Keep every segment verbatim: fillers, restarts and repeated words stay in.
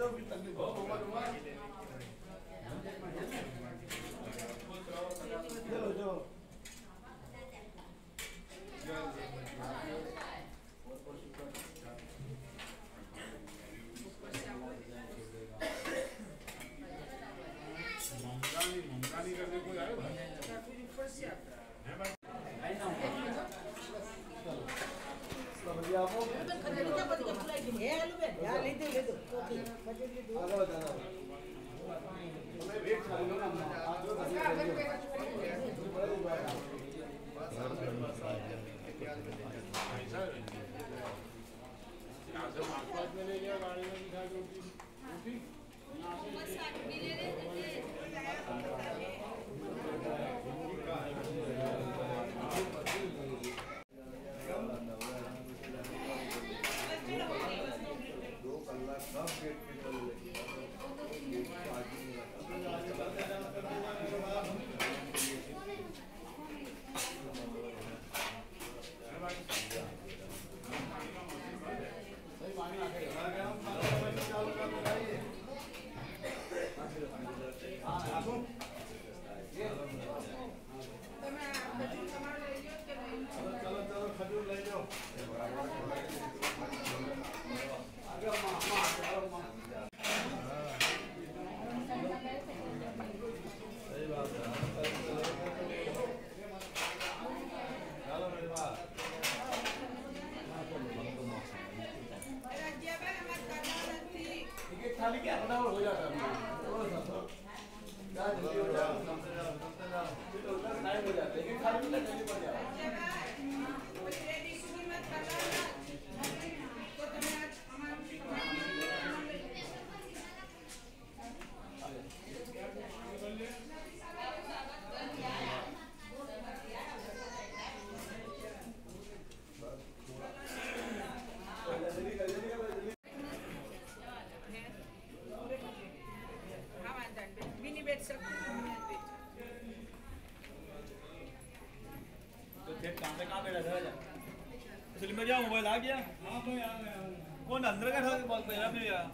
मंगानी करने को आए ऊपर से आता है भाई में ले लिया गाड़ी में बिठा के खाली क्या फटाफट हो जाता है जल्दी हो जाए टाइम हो जाता है लेकिन खाली भी जल्दी पड़ जाता है कहाँ पे कहाँ पे रखा है इसलिए मैं क्या मोबाइल आ गया हाँ भाई आ गया कौन अंदर का था बहुत पहला भी यार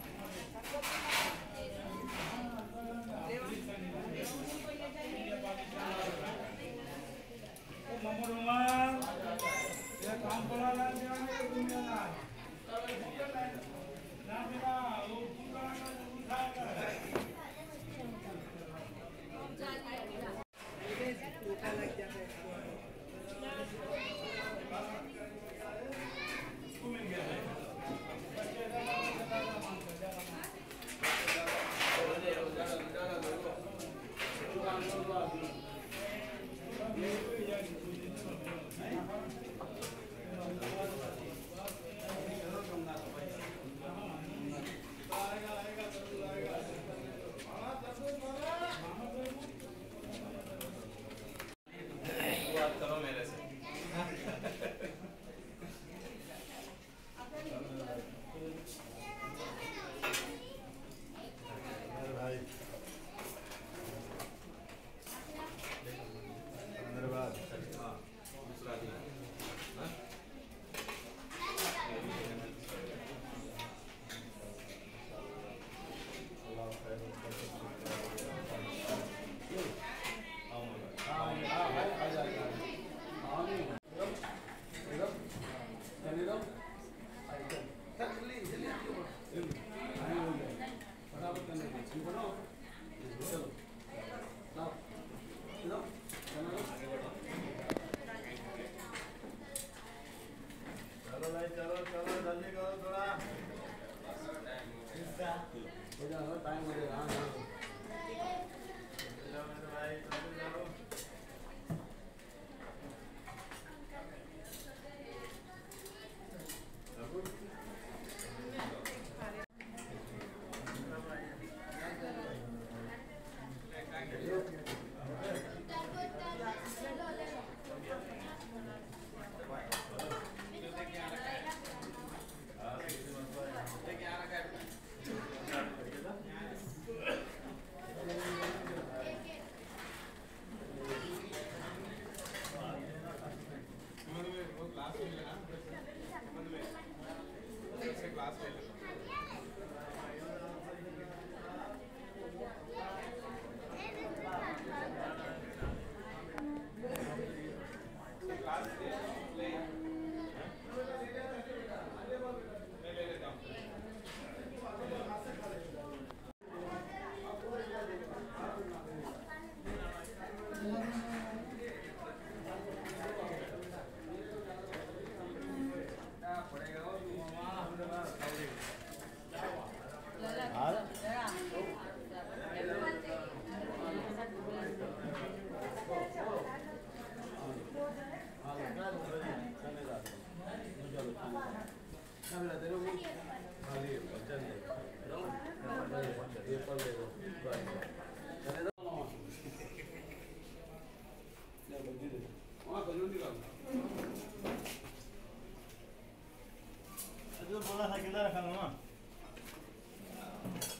मोहम्मद उमर ये काम पड़ा ना क्या है दुनिया का ना मेरा वो फोन कराना उठाएगा लग जाता है करो मेरे से भाई धन्यवाद हाँ दूसरा दिन हाँ चलो भाई चलो चलो जल्दी करो थोड़ा टाइम हो जाएगा भाई जल्दी करो क्लास ले लो बोला था किधर रखा ना